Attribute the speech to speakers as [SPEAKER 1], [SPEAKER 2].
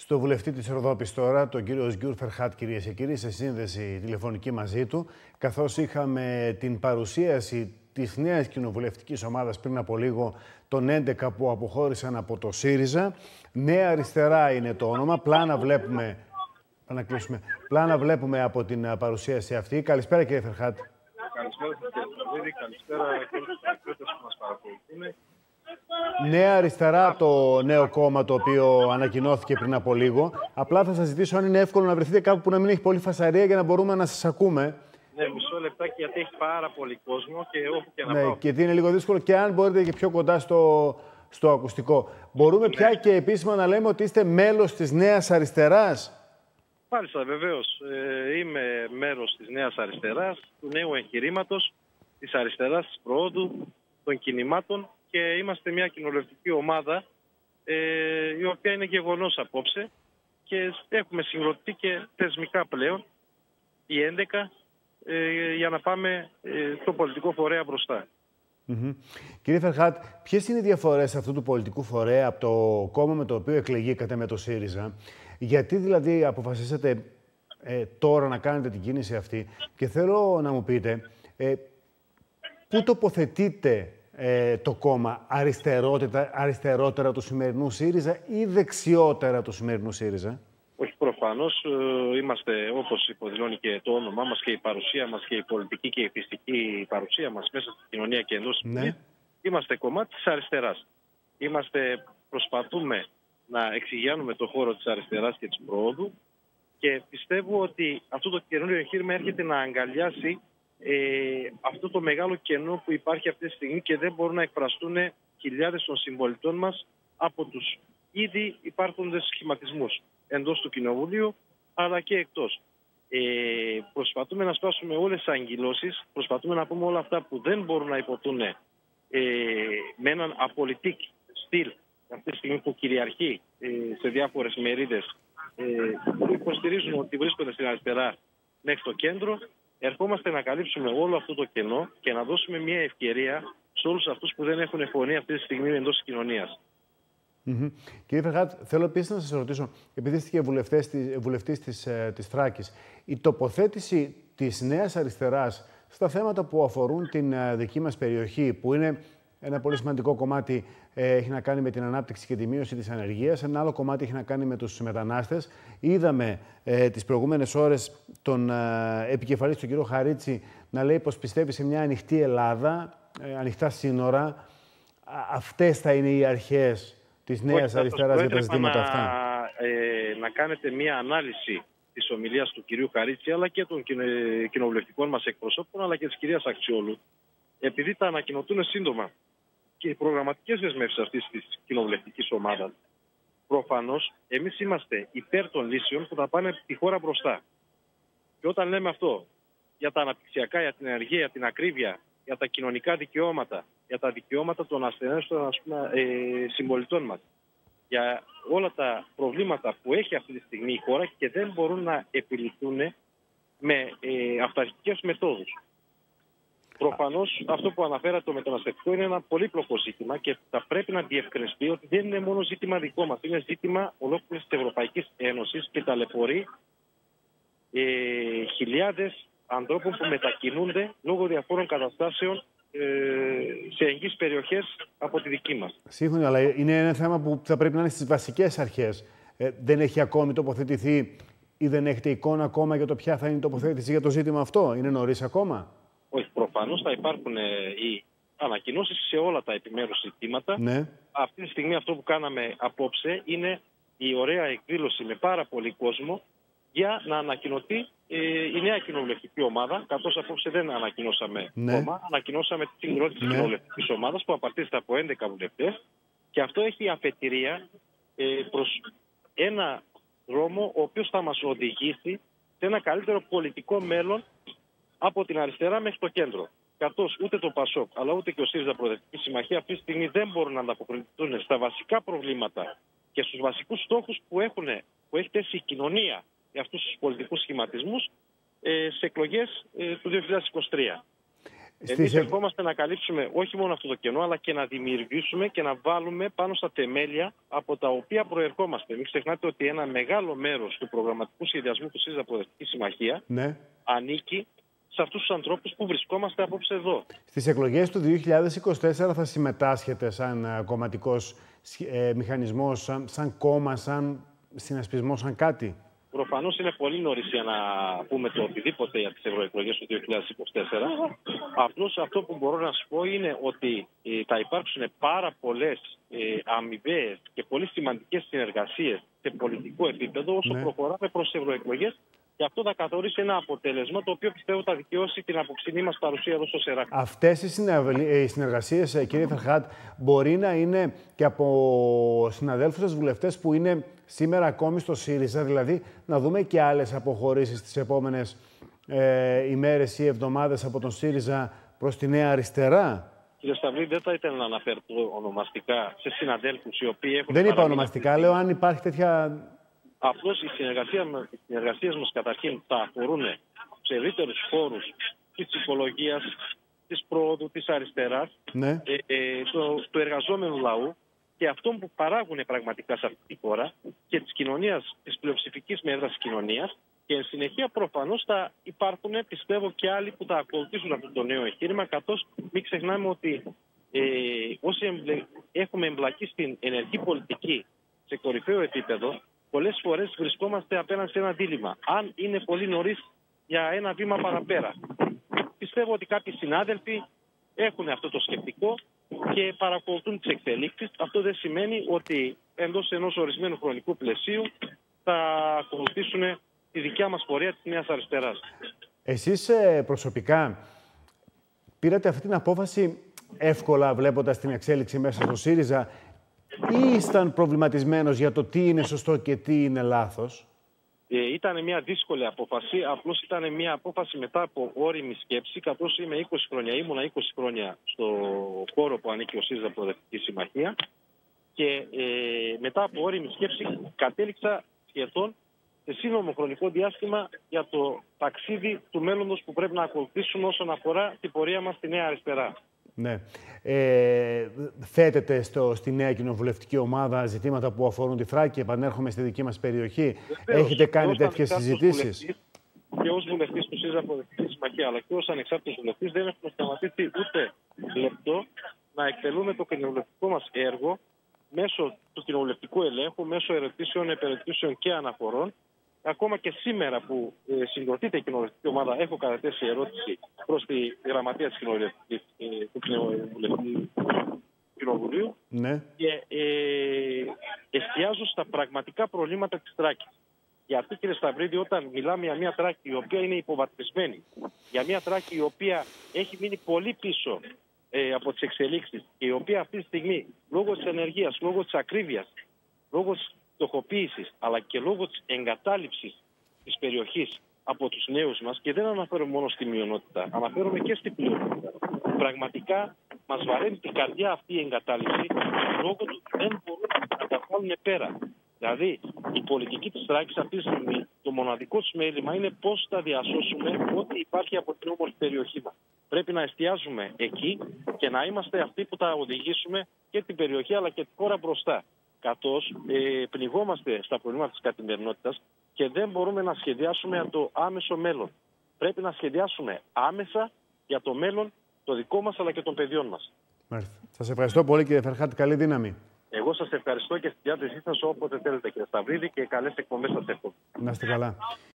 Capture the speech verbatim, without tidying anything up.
[SPEAKER 1] στο βουλευτή της Ροδόπης τώρα, τον κύριο Οσγιούρ Φερχάτ, κυρίες και κύριοι, σε σύνδεση τηλεφωνική μαζί του, καθώς είχαμε την παρουσίαση της νέας κοινοβουλευτικής ομάδας πριν από λίγο, των έντεκα που αποχώρησαν από το ΣΥΡΙΖΑ. Νέα Αριστερά είναι το όνομα. Πλάνα βλέπουμε, να κλείσουμε, πλάνα βλέπουμε από την παρουσίαση αυτή. Καλησπέρα, κύριε Φερχάτ.
[SPEAKER 2] Καλησπέρα σας, κύριε Στραβίδη. Καλησπέρα και όλους τους ακροατές που μας παρακολουθούν.
[SPEAKER 1] Νέα Αριστερά, το νέο κόμμα το οποίο ανακοινώθηκε πριν από λίγο. Απλά θα σας ζητήσω αν είναι εύκολο να βρεθείτε κάπου που να μην έχει πολύ φασαρία για να μπορούμε να σας ακούμε.
[SPEAKER 2] Ναι, μισό λεπτάκι, γιατί έχει πάρα πολύ κόσμο και όπου και να
[SPEAKER 1] ναι,
[SPEAKER 2] πάω.
[SPEAKER 1] Και τι είναι λίγο δύσκολο, και αν μπορείτε και πιο κοντά στο, στο ακουστικό. Μπορούμε ναι. πια και επίσημα να λέμε ότι είστε μέλος της Νέας Αριστεράς.
[SPEAKER 2] Μάλιστα, βεβαίως. Ε, είμαι μέρος της Νέας Αριστεράς, του νέου εγχειρήματος, της αριστεράς, της προόδου, των κινημάτων, και είμαστε μια κοινοβουλευτική ομάδα ε, η οποία είναι γεγονός απόψε και έχουμε συγκροτηθεί και θεσμικά πλέον οι έντεκα ε, για να πάμε ε, το πολιτικό φορέα μπροστά.
[SPEAKER 1] Mm-hmm. Κύριε Φερχάτ, ποιες είναι οι διαφορές αυτού του πολιτικού φορέα από το κόμμα με το οποίο εκλεγήκατε, με το ΣΥΡΙΖΑ? Γιατί δηλαδή αποφασίσατε ε, τώρα να κάνετε την κίνηση αυτή? Και θέλω να μου πείτε, ε, πού τοποθετείτε ε, το κόμμα, αριστερότερα, αριστερότερα του σημερινού ΣΥΡΙΖΑ ή δεξιότερα του σημερινού ΣΥΡΙΖΑ?
[SPEAKER 2] Όχι, προφανώς ε, είμαστε, όπως υποδηλώνει και το όνομά μας και η παρουσία μας και η πολιτική και η πιστική παρουσία μας μέσα στην κοινωνία και εντός της κοινωνίας, είμαστε κομμάτι της αριστεράς. Είμαστε, προσπαθούμε να εξηγιάνουμε το χώρο της αριστεράς και της προόδου, και πιστεύω ότι αυτό το καινούριο εγχείρημα έρχεται να αγκαλιάσει ε, αυτό το μεγάλο κενό που υπάρχει αυτή τη στιγμή και δεν μπορούν να εκφραστούν χιλιάδες των συμπολιτών μας από τους ήδη υπάρχοντες σχηματισμούς εντός του Κοινοβουλίου αλλά και εκτός. Ε, προσπαθούμε να σπάσουμε όλες τις αγκυλώσεις, προσπαθούμε να πούμε όλα αυτά που δεν μπορούν να υποθούν ε, με έναν απολυτικ στυλ αυτή τη στιγμή που κυριαρχεί ε, σε διάφορες μερίδες ε, που υποστηρίζουν ότι βρίσκονται στην αριστερά μέχρι το κέντρο. Ερχόμαστε να καλύψουμε όλο αυτό το κενό και να δώσουμε μια ευκαιρία σε όλους αυτούς που δεν έχουν φωνή αυτή τη στιγμή εντός της κοινωνίας.
[SPEAKER 1] Mm-hmm. Κύριε Φερχάτ, θέλω επίσης να σας ρωτήσω, επειδή είστε και βουλευτής της, της Θράκης, η τοποθέτηση της Νέας Αριστεράς στα θέματα που αφορούν την δική μας περιοχή, που είναι ένα πολύ σημαντικό κομμάτι, ε, έχει να κάνει με την ανάπτυξη και τη μείωση της ανεργίας, ένα άλλο κομμάτι έχει να κάνει με τους μετανάστες. Είδαμε ε, τις προηγούμενες ώρες τον ε, επικεφαλής, τον κύριο Χαρίτση, να λέει πως πιστεύει σε μια ανοιχτή Ελλάδα, ε, ανοιχτά σύνορα. Α, αυτές θα είναι οι αρχές της Νέας Αριστεράς για τα ζητήματα
[SPEAKER 2] να,
[SPEAKER 1] αυτά?
[SPEAKER 2] Ε, να κάνετε μια ανάλυση της ομιλίας του κυρίου Χαρίτση, αλλά και των κοινοβουλευτικών μας εκπροσώπων, αλλά και της κυρίας Αξιόλου, επειδή θα ανακοινωθούν σύντομα και οι προγραμματικές δεσμεύσεις αυτής της κοινοβουλευτικής ομάδας. Προφανώς, εμείς είμαστε υπέρ των λύσεων που θα πάνε τη χώρα μπροστά. Και όταν λέμε αυτό για τα αναπτυξιακά, για την ενεργεία, για την ακρίβεια, για τα κοινωνικά δικαιώματα, για τα δικαιώματα των ασθενέστερων ε, συμπολιτών μας, για όλα τα προβλήματα που έχει αυτή τη στιγμή η χώρα και δεν μπορούν να επιληθούν με ε, αυταρχικές μεθόδους. Προφανώς, αυτό που αναφέρατε, το μεταναστευτικό, είναι ένα πολύπλοκο ζήτημα και θα πρέπει να διευκρινιστεί ότι δεν είναι μόνο ζήτημα δικό μας, είναι ζήτημα ολόκληρης της Ευρωπαϊκής Ένωσης και ταλαιπωρεί ε, χιλιάδες ανθρώπων που μετακινούνται λόγω διαφόρων καταστάσεων ε, σε εγγύς περιοχές από τη δική μας.
[SPEAKER 1] Σύμφωνα, αλλά είναι ένα θέμα που θα πρέπει να είναι στις βασικές αρχές. Ε, δεν έχει ακόμη τοποθετηθεί ή δεν έχετε εικόνα ακόμα για το ποια θα είναι η τοποθέτηση για το ζήτημα αυτό? Είναι νωρίς ακόμα?
[SPEAKER 2] Όχι, προφανώς θα υπάρχουν ε, οι ανακοινώσεις σε όλα τα επιμέρους ζητήματα.
[SPEAKER 1] Ναι.
[SPEAKER 2] Αυτή τη στιγμή αυτό που κάναμε απόψε είναι η ωραία εκδήλωση με πάρα πολύ κόσμο για να ανακοινωθεί ε, η νέα κοινοβουλευτική ομάδα, καθώς απόψε δεν ανακοινώσαμε
[SPEAKER 1] ναι.
[SPEAKER 2] κόμμα, ανακοινώσαμε την συγκρότηση της
[SPEAKER 1] ναι.
[SPEAKER 2] κοινοβουλευτικής ομάδας που απαρτίζεται από έντεκα βουλευτές, και αυτό έχει αφετηρία ε, προς ένα δρόμο ο οποίος θα μας οδηγήσει σε ένα καλύτερο πολιτικό μέλλον από την αριστερά μέχρι το κέντρο. Καθώς ούτε το ΠΑΣΟΚ αλλά ούτε και ο ΣΥΡΙΖΑ Προοδευτική Συμμαχία αυτή τη στιγμή δεν μπορούν να ανταποκριθούν στα βασικά προβλήματα και στους βασικούς στόχους που, έχουν, που έχει θέσει η κοινωνία για αυτούς τους πολιτικούς σχηματισμούς ε, σε εκλογές ε, του δύο χιλιάδες είκοσι τρία. Εμείς ερχόμαστε να καλύψουμε όχι μόνο αυτό το κενό, αλλά και να δημιουργήσουμε και να βάλουμε πάνω στα θεμέλια από τα οποία προερχόμαστε. Μην ξεχνάτε ότι ένα μεγάλο μέρος του προγραμματικού σχεδιασμού του ΣΥΡΙΖΑ Προοδευτική Συμμαχία ναι. ανήκει σε αυτούς τους ανθρώπους που βρισκόμαστε απόψε εδώ.
[SPEAKER 1] Στις εκλογές του δύο χιλιάδες είκοσι τέσσερα θα συμμετάσχετε σαν κομματικός ε, μηχανισμός, σαν, σαν κόμμα, σαν συνασπισμό, σαν κάτι?
[SPEAKER 2] Προφανώς είναι πολύ νωρίς για να πούμε το οτιδήποτε για τις ευρωεκλογές του δύο χιλιάδες είκοσι τέσσερα. Απλώς αυτό που μπορώ να σου πω είναι ότι ε, θα υπάρξουν πάρα πολλές ε, αμοιβαίες και πολύ σημαντικές συνεργασίες σε πολιτικό επίπεδο όσο ναι. προχωράμε προς τις ευρωεκλογές. Και αυτό θα καθορίσει ένα αποτέλεσμα το οποίο πιστεύω θα δικαιώσει την αποψινή μας παρουσία εδώ στο ΣΕΡΑΚ.
[SPEAKER 1] Αυτές οι συνεργασίες, κύριε Φερχάτ, μπορεί να είναι και από συναδέλφους σας βουλευτές που είναι σήμερα ακόμη στο ΣΥΡΙΖΑ, δηλαδή να δούμε και άλλες αποχωρήσεις τις επόμενες ε, ημέρες ή εβδομάδες από τον ΣΥΡΙΖΑ προς τη Νέα Αριστερά?
[SPEAKER 2] Κύριε Σταυρή, δεν θα ήθελα να αναφέρω ονομαστικά σε συναδέλφους οι οποίοι έχουν...
[SPEAKER 1] Δεν είπα ονομαστικά, λέω αν υπάρχει τέτοια...
[SPEAKER 2] Απλώς οι συνεργασίες μας καταρχήν θα αφορούν σε ευρύτερους χώρους της ψυχολογίας, της πρόοδου, της αριστεράς, ναι. ε, ε, το, του εργαζόμενου λαού και αυτών που παράγουν πραγματικά σε αυτή τη χώρα και της κοινωνίας, της πλειοψηφικής μέδρας κοινωνίας. Και εν συνεχεία προφανώς θα υπάρχουν, πιστεύω, και άλλοι που θα ακολουθήσουν αυτό το νέο εγχείρημα, καθώς μην ξεχνάμε ότι ε, όσοι εμπλε... έχουμε εμπλακεί στην ενεργή πολιτική σε κορυφαίο επίπεδο, πολλές φορές βρισκόμαστε απέναντι σε ένα δίλημμα. Αν είναι πολύ νωρίς για ένα βήμα παραπέρα. Πιστεύω ότι κάποιοι συνάδελφοι έχουν αυτό το σκεπτικό και παρακολουθούν τις εξελίξεις. Αυτό δεν σημαίνει ότι εντός ενός ορισμένου χρονικού πλαισίου θα ακολουθήσουν τη δικιά μας πορεία της Νέας Αριστεράς.
[SPEAKER 1] Εσείς προσωπικά πήρατε αυτή την απόφαση εύκολα βλέποντας την εξέλιξη μέσα στο ΣΥΡΙΖΑ ή ήσταν προβληματισμένος για το τι είναι σωστό και τι είναι λάθος?
[SPEAKER 2] Ε, ήταν μια δύσκολη απόφαση, απλώς ήταν μια απόφαση μετά από όριμη σκέψη, καθώς είμαι είκοσι χρόνια, ήμουνα είκοσι χρόνια στο χώρο που ανήκει ο ΣΥΡΙΖΑ Προοδευτική Συμμαχία και ε, μετά από όριμη σκέψη κατέληξα σχεδόν σε σύνομο χρονικό διάστημα για το ταξίδι του μέλλοντος που πρέπει να ακολουθήσουμε όσον αφορά την πορεία μας στη Νέα Αριστερά.
[SPEAKER 1] Ναι. Ε, θέτετε στο, στη νέα κοινοβουλευτική ομάδα ζητήματα που αφορούν τη Θράκη, επανέρχομαι στη δική μας περιοχή. Βεβαίως, έχετε κάνει τέτοιες συζητήσεις?
[SPEAKER 2] Και ως βουλευτής του ΣΥΡΙΖΑ Προοδευτική Συμμαχία, αλλά και ως ανεξάρτητος βουλευτής, δεν έχουμε σταματήσει ούτε λεπτό να εκτελούμε το κοινοβουλευτικό μας έργο μέσω του κοινοβουλευτικού ελέγχου, μέσω ερωτήσεων, επερωτήσεων και αναφορών. Ακόμα και σήμερα που ε, συγκροτείται η κοινοβουλευτική ομάδα, έχω καταθέσει ερώτηση προς τη γραμματεία της κοινοβουλευτικής, ε, του κοινοβουλευτικού κοινοβουλίου ναι. και ε, εστιάζω στα πραγματικά προβλήματα της Θράκης. Γιατί, κύριε Σταυρίδη, όταν μιλάμε για μια Θράκη η οποία είναι υποβαθμισμένη, για μια Θράκη η οποία έχει μείνει πολύ πίσω ε, από τις εξελίξεις και η οποία αυτή τη στιγμή λόγω της ενεργείας, λόγω της ακρίβειας, λόγω της φτωχοποίησης, αλλά και λόγω της εγκατάλειψης της περιοχής από τους νέους μας, και δεν αναφέρω μόνο στη μειονότητα, αναφέρομαι και στην πλειονότητα. Πραγματικά μας βαραίνει την καρδιά αυτή η εγκατάλειψη λόγω του ότι δεν μπορούν να τα βγάλουν πέρα. Δηλαδή, η πολιτική της Θράκης αυτή τη στιγμή, το μοναδικό της μέλημα είναι πώς θα διασώσουμε ό,τι υπάρχει από την όμορφη περιοχή μας. Πρέπει να εστιάζουμε εκεί και να είμαστε αυτοί που θα οδηγήσουμε και την περιοχή αλλά και τη χώρα μπροστά. Καθώς ε, πνιγόμαστε στα προβλήματα της καθημερινότητας και δεν μπορούμε να σχεδιάσουμε για το άμεσο μέλλον. Πρέπει να σχεδιάσουμε άμεσα για το μέλλον το δικό μας αλλά και των παιδιών μας.
[SPEAKER 1] Μάλιστα. Σας ευχαριστώ πολύ, κύριε Φερχάτ. Καλή δύναμη.
[SPEAKER 2] Εγώ σας ευχαριστώ και στη διάθεσή σας όποτε θέλετε, κύριε Σταυρίδη, και καλές εκπομπές σας εύχομαι.
[SPEAKER 1] Να είστε καλά.